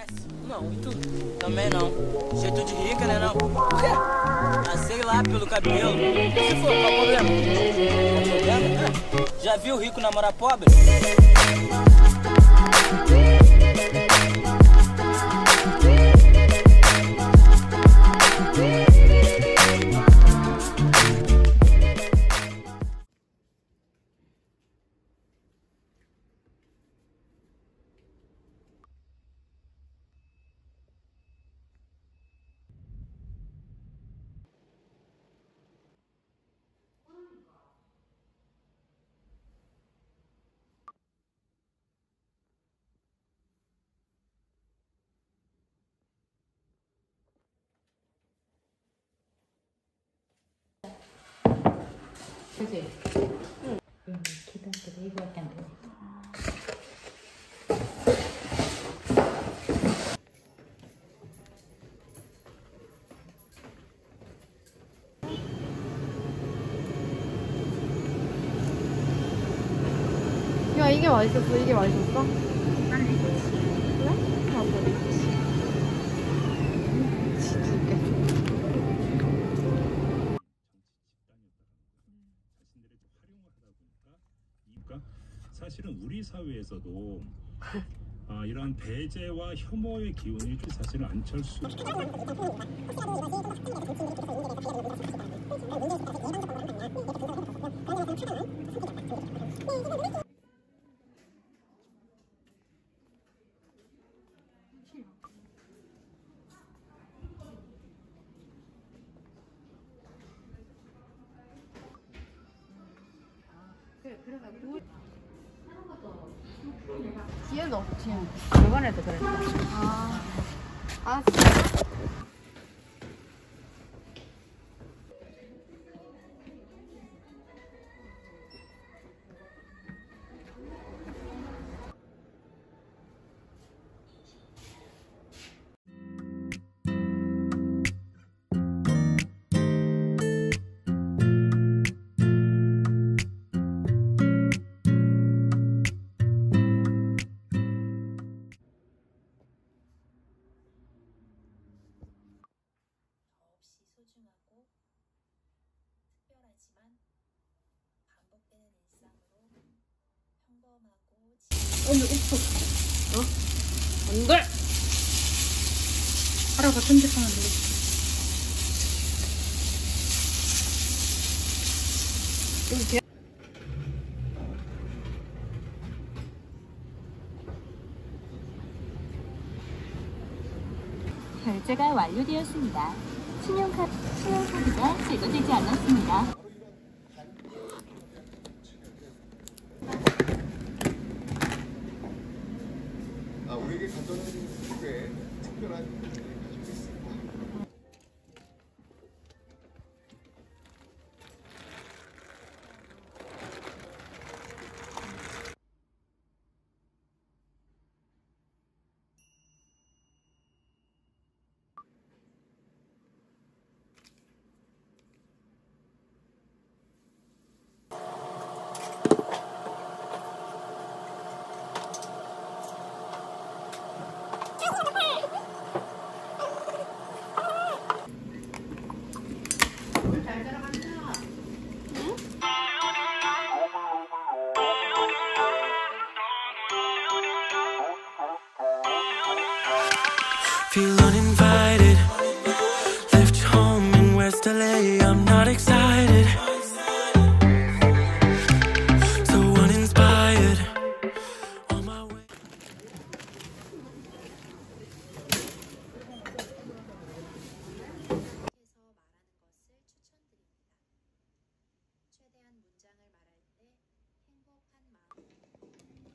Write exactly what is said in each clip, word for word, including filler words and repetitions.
Não, e tu? Também não. Jeito de rica, né não? Por quê? Ah, sei lá, pelo cabelo. Se for, qual o problema? Problema? É. Já viu rico namorar pobre? 그치? 응. 응, 기다려. 이거밖에 안 돼. 야, 이게 맛있었어? 이게 맛있었어? 난 이거지. 그래? 나도 이거지. 진짜 웃겨. 사실은 우리 사회에서도 아, 이런 배제와 혐오의 기운이 사실은 안철수 그래, 그래서 그 뒤에는 없지. 저번에도 그랬어. 아, 아 진짜? 소중하고 특별하지만 반복되는 일상으로 평범하고 오늘 웃어. 어? 안 돼! 하라고 편집하면 되겠지. 여기 결제가 완료되었습니다. 신용카, 신용카드가 제거되지 않았습니다. 아, 우리에게 가져오는 꽤 특별한 의미를 가지고 있습니다. Feel uninvited. Left home in West L A. I'm not excited. So uninspired. On my way. 해서 말하는 것을 추천드립니다. 최대한 문장을 말할 때 행복한 마음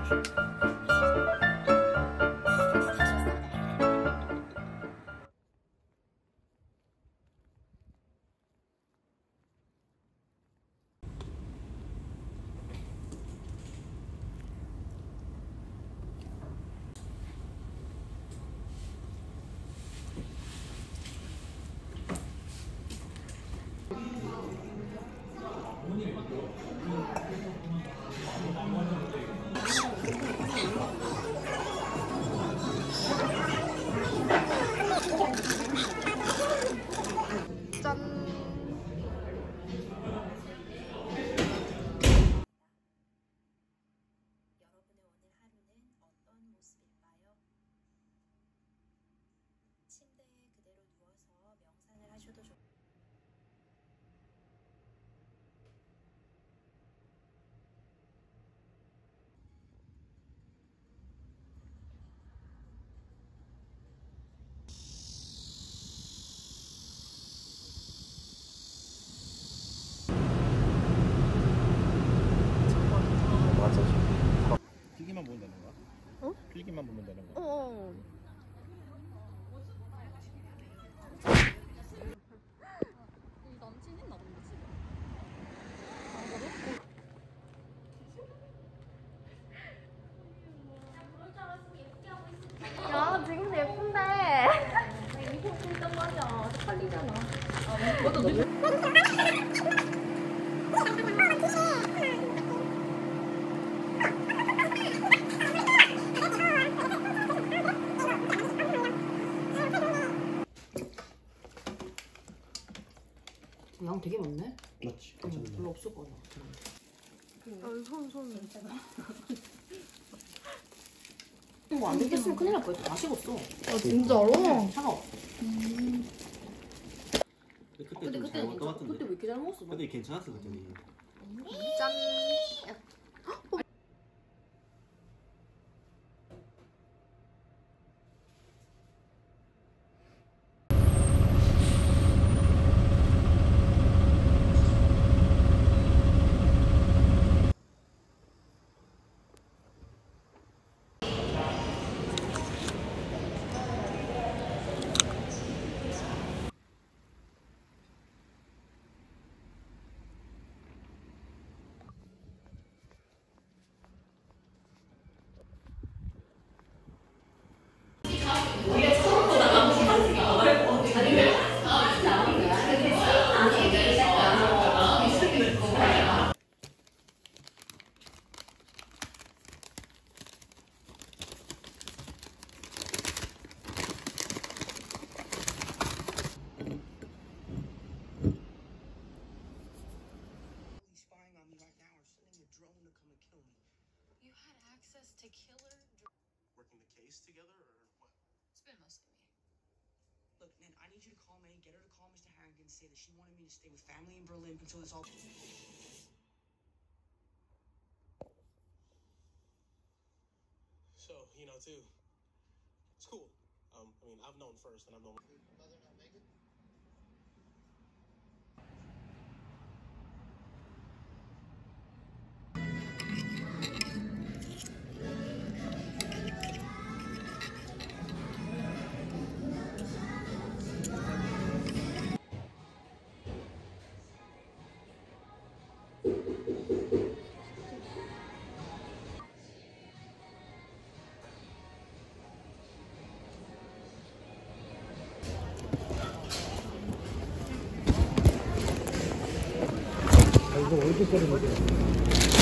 침대에 그대로 누워서 명상을 하셔도 좋고 필기만 보면 되는 거야? 어? 필기만 보면 되는 거야? 어. 남친 있나 본데 집에. 야, 지금도 예쁜데. 이거 진짜 맞아. 팔리잖아. 양 되게 많네. 맞지. 응, 별로 없을 거야. 아, 손, 손. 이거 안 됐으면 큰일 날 뻔했어. 다 식었어. 아, 진짜로? 차가워. 근데 그때 근데 좀 그때 잘 먹었던 것 같은데. 그때 왜 이렇게 잘 먹었어? 너? 근데 괜찮았어 그때는. 짠. To killer working the case together or what? It's been mostly me. Look, man, I need you to call May, get her to call Mister Harrington, say that she wanted me to stay with family in Berlin until this all. So, you know, too, it's cool. Um, I mean, I've known first, and I've known. 이거 어디서 꺼내는 거야?